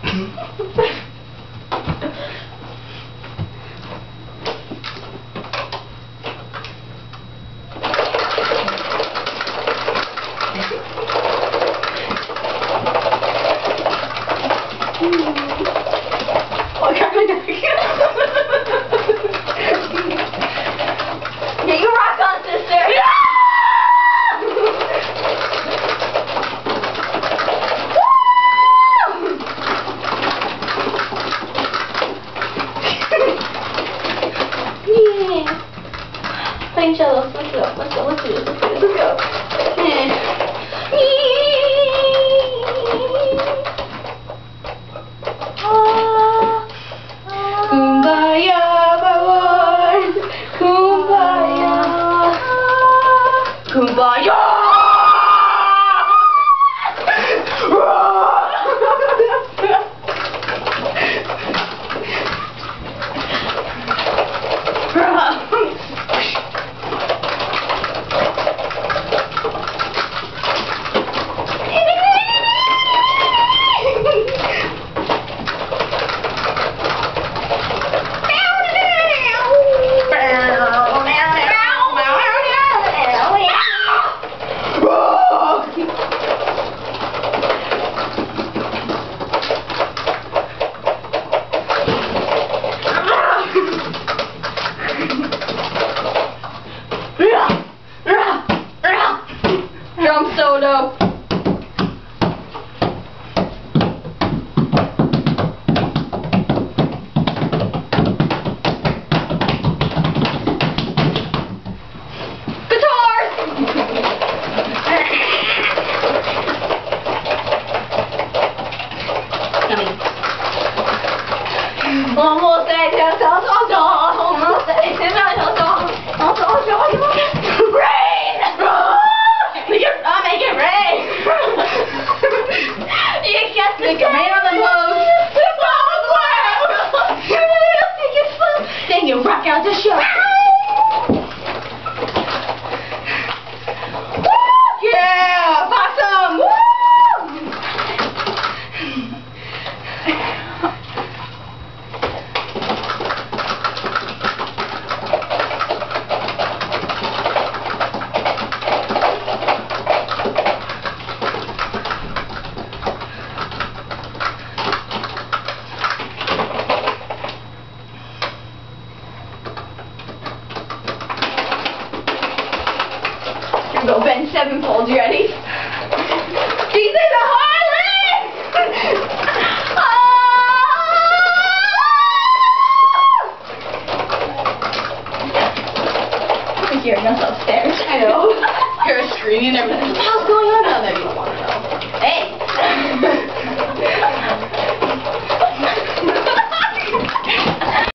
Get your rock on, sister! Playing cellos. Let's go. Let's go. Let's do this. Let's do this. Let's go. Kumbaya, my lord. Kumbaya. Kumbaya. Drum solo. Almost there, rain! You're not making rain! You get the command on the clothes! Then you rock out the show! Yeah! Possum! Woo! Go bend sevenfold, you ready? She's in the Harley! I'm hearing us upstairs. I know. You're screaming and everything. What the hell's going on down there? You don't want to know. Hey!